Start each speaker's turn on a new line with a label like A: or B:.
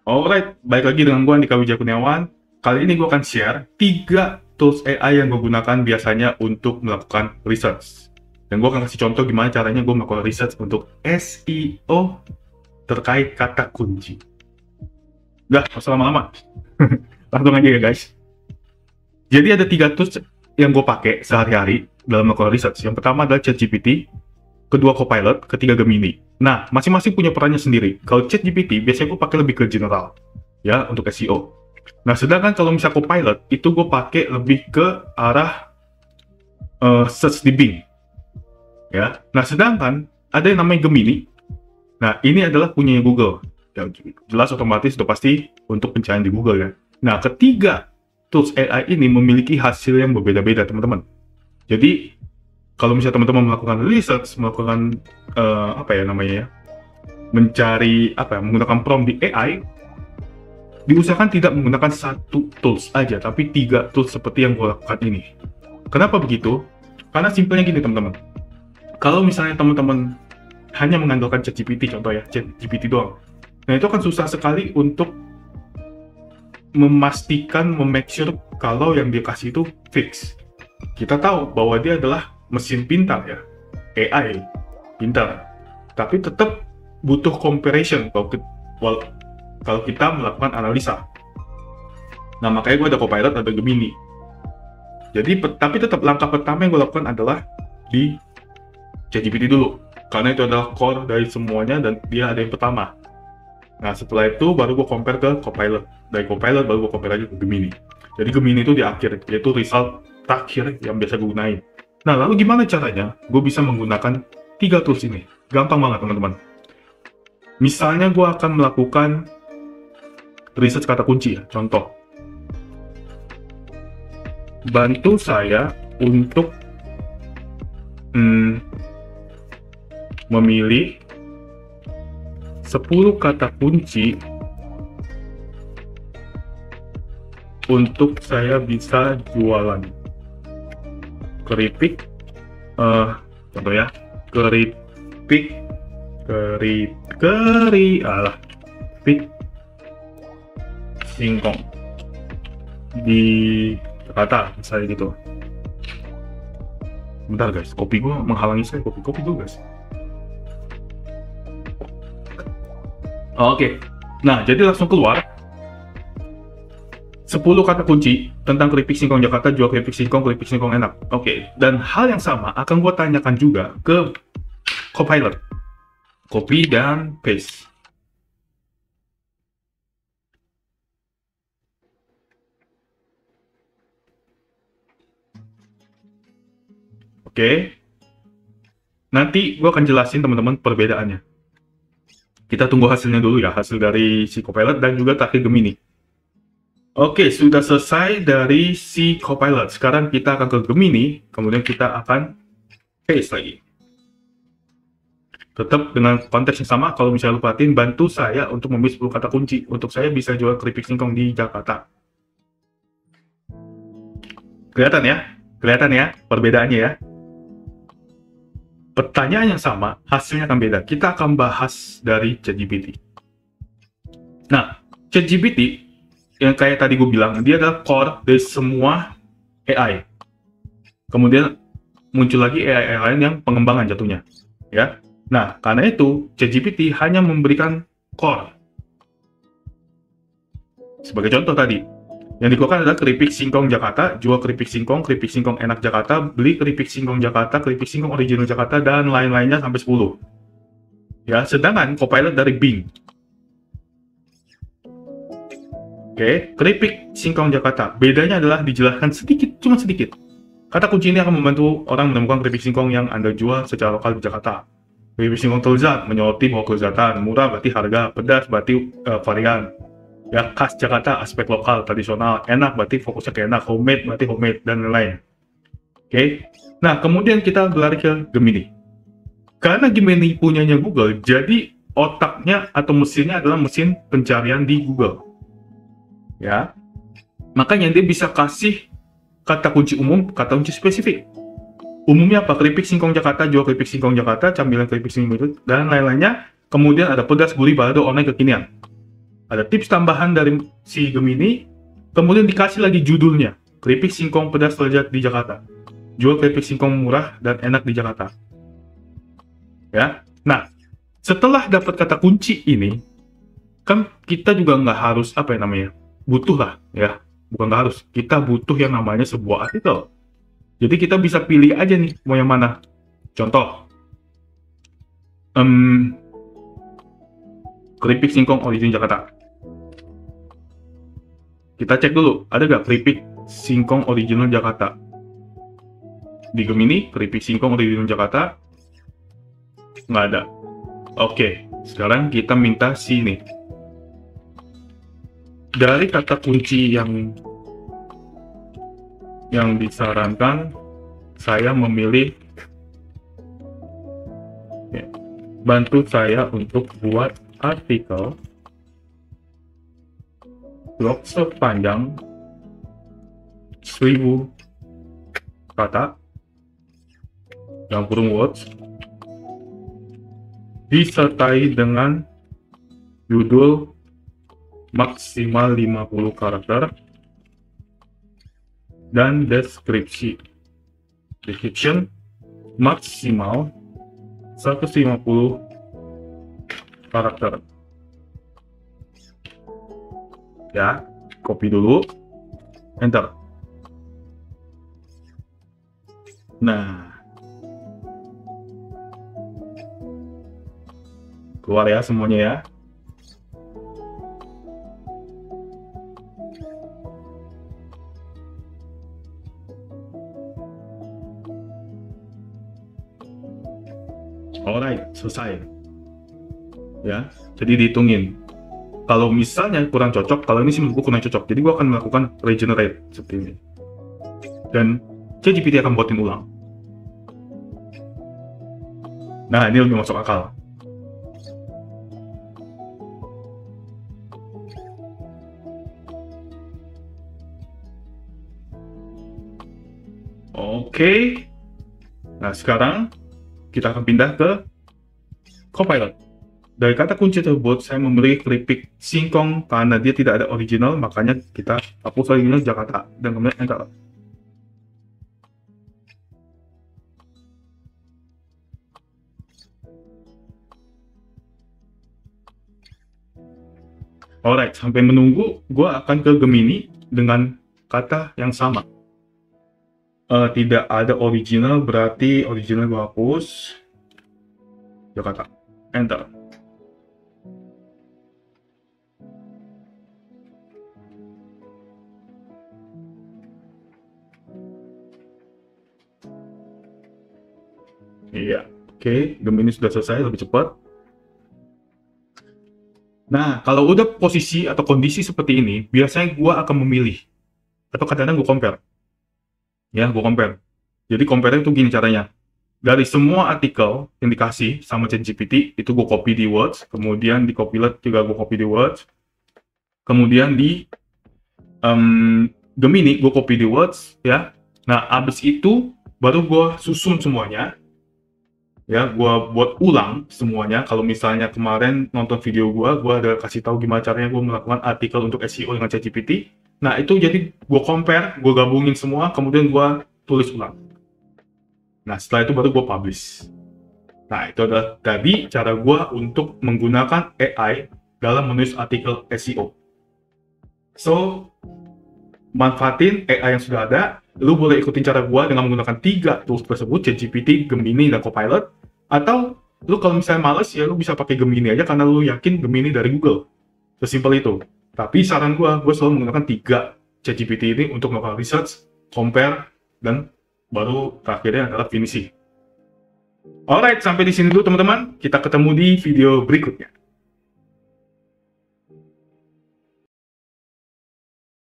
A: Alright, balik lagi dengan gue Andika Wijaya Kurniawan. Kali ini gue akan share 3 tools AI yang gue gunakan biasanya untuk melakukan research. Dan gue akan kasih contoh gimana caranya gue melakukan research untuk SEO terkait kata kunci. Udah, gak usah lama-lama. Langsung aja ya guys. Jadi ada 3 tools yang gue pakai sehari-hari dalam melakukan research. Yang pertama adalah ChatGPT, kedua Copilot, ketiga Gemini. Nah, masing-masing punya perannya sendiri. Kalau ChatGPT, biasanya gue pakai lebih ke general, ya, untuk SEO. Nah, sedangkan kalau misalnya Copilot, itu gue pakai lebih ke arah search di Bing, ya. Nah, sedangkan ada yang namanya Gemini. Nah, ini adalah punyanya Google. Ya, jelas otomatis udah pasti untuk pencarian di Google, ya. Nah, ketiga tools AI ini memiliki hasil yang berbeda-beda, teman-teman. Jadi, kalau misalnya teman-teman melakukan research, melakukan mencari menggunakan prompt di AI, diusahakan tidak menggunakan satu tools aja, tapi 3 tools seperti yang gue lakukan ini. Kenapa begitu? Karena simpelnya gini teman-teman. Kalau misalnya teman-teman hanya mengandalkan ChatGPT, contoh ya, ChatGPT doang. Nah, itu akan susah sekali untuk memastikan, make sure kalau yang dia kasih itu fix. Kita tahu bahwa dia adalah mesin pintar ya, AI pintar, tapi tetap butuh comparison kalau kita melakukan analisa. Nah, makanya gue ada Copilot, ada Gemini. Jadi, tapi tetap langkah pertama yang gue lakukan adalah di ChatGPT dulu, karena itu adalah core dari semuanya dan dia ada yang pertama. Nah, setelah itu baru gue compare ke Copilot. Dari Copilot baru gue compare lagi ke Gemini. Jadi Gemini itu di akhir, yaitu result terakhir yang biasa gue gunain. Nah, lalu gimana caranya gue bisa menggunakan 3 tools ini? Gampang banget, teman-teman. Misalnya gue akan melakukan research kata kunci ya, contoh. Bantu saya untuk memilih 10 kata kunci untuk saya bisa jualan keripik, contoh ya, keripik singkong di Jakarta, misalnya gitu. Bentar guys, kopi gue menghalangi saya, kopi dulu guys. Oke, nah jadi langsung keluar 10 kata kunci tentang keripik singkong Jakarta, jual keripik singkong enak. Oke, dan hal yang sama akan gue tanyakan juga ke Copilot. Copy dan paste. Oke, nanti gue akan jelasin teman-teman perbedaannya. Kita tunggu hasilnya dulu ya, hasil dari si Copilot dan juga terakhir Gemini. Oke, sudah selesai dari si Copilot. Sekarang kita akan ke Gemini, kemudian kita akan paste lagi. Tetap dengan konteks yang sama, kalau misalnya lu perhatiin, bantu saya untuk memilih 10 kata kunci untuk saya bisa jual keripik singkong di Jakarta. Kelihatan ya perbedaannya ya. Pertanyaan yang sama, hasilnya akan beda. Kita akan bahas dari ChatGPT. Nah, ChatGPT yang kayak tadi gue bilang, dia adalah core dari semua AI. Kemudian muncul lagi AI lain yang pengembangan jatuhnya, ya. Nah, karena itu ChatGPT hanya memberikan core. Sebagai contoh tadi, yang dikeluarkan adalah keripik singkong Jakarta, jual keripik singkong enak Jakarta, beli keripik singkong Jakarta, keripik singkong original Jakarta, dan lain-lainnya sampai 10. Ya, sedangkan Copilot dari Bing. Oke, keripik singkong Jakarta. Bedanya adalah dijelaskan sedikit, cuma sedikit. Kata kunci ini akan membantu orang menemukan keripik singkong yang Anda jual secara lokal di Jakarta. Keripik singkong terlezat, menyoroti bahwa kelezatan. Murah berarti harga, pedas berarti varian. Ya, khas Jakarta, aspek lokal, tradisional. Enak berarti fokusnya ke enak, homemade berarti homemade, dan lain-lain. Oke, nah kemudian kita berlari ke Gemini. Karena Gemini punyanya Google, jadi otaknya atau mesinnya adalah mesin pencarian di Google. Ya, makanya dia bisa kasih kata kunci umum, kata kunci spesifik. Umumnya apa? Keripik singkong Jakarta, jual keripik singkong Jakarta, camilan keripik singkong itu, dan lain-lainnya. Kemudian ada pedas, gurih, balado, online, kekinian. ada tips tambahan dari si Gemini, kemudian dikasih lagi judulnya, keripik singkong pedas lezat di Jakarta. Jual keripik singkong murah dan enak di Jakarta. Ya, nah setelah dapat kata kunci ini, kan kita juga nggak harus butuh lah ya, bukan nggak harus, kita butuh yang namanya sebuah artikel. Jadi kita bisa pilih aja nih mau yang mana. Contoh, keripik singkong origin Jakarta. Kita cek dulu, ada nggak keripik singkong original Jakarta? Di Gemini, keripik singkong original Jakarta, nggak ada. Oke, sekarang kita minta sini. Dari kata kunci yang disarankan, saya memilih bantu saya untuk buat artikel blog sepanjang 1000 kata yang kurung words disertai dengan judul maksimal 50 karakter dan deskripsi description maksimal 150 karakter. Ya, copy dulu, enter. Nah, keluar ya semuanya ya. Alright, selesai. Ya, jadi dihitungin. Kalau misalnya kurang cocok, kalau ini sih menurutku kurang cocok, jadi gue akan melakukan regenerate seperti ini. Dan ChatGPT akan buatin ulang. Nah, ini lebih masuk akal. Oke. Nah, sekarang kita akan pindah ke Copilot. Dari kata kunci tersebut, saya memilih keripik singkong karena dia tidak ada original, makanya kita hapus original Jakarta dan kemudian enter. Alright, sampai menunggu, gue akan ke Gemini dengan kata yang sama. Tidak ada original, berarti original gue hapus Jakarta, enter. Iya, oke, Gemini sudah selesai, lebih cepat. Nah, kalau udah posisi atau kondisi seperti ini, biasanya gue akan memilih, atau kadang-kadang gue compare. Ya, gue compare. Jadi compare itu gini caranya. Dari semua artikel yang dikasih sama ChatGPT, itu gue copy di Words, kemudian di Copilot juga gue copy di Words, kemudian di Gemini gue copy di Words, ya. Nah, abis itu baru gue susun semuanya. Ya, gue buat ulang semuanya. Kalau misalnya kemarin nonton video gue ada kasih tahu gimana caranya gue melakukan artikel untuk SEO dengan ChatGPT. Nah, itu jadi gue compare, gue gabungin semua, kemudian gue tulis ulang. Nah, setelah itu baru gue publish. Nah, itu adalah tadi cara gue untuk menggunakan AI dalam menulis artikel SEO. So, manfaatin AI yang sudah ada. Lu boleh ikutin cara gua dengan menggunakan 3 tools tersebut, ChatGPT, Gemini, dan Copilot. Atau lu kalau misalnya males, ya lu bisa pakai Gemini aja karena lu yakin Gemini dari Google. Sesimpel itu. Tapi saran gua selalu menggunakan 3 ChatGPT ini untuk melakukan research, compare, dan baru terakhirnya adalah finishing. Alright, sampai di sini dulu teman-teman. Kita ketemu di video berikutnya.